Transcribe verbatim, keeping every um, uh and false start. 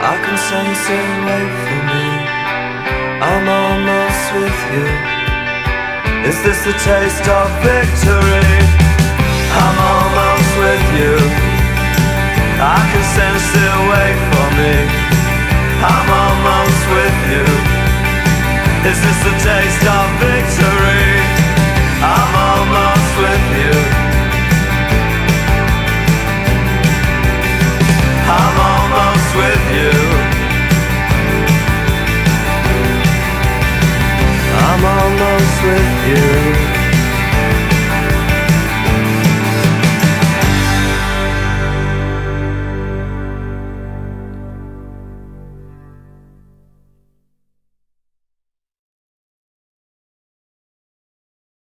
I can sense it, wait for me. I'm almost with you. Is this the taste of victory? I'm almost with you. I can sense it, wait for me. I'm almost with you. Is this the taste of victory?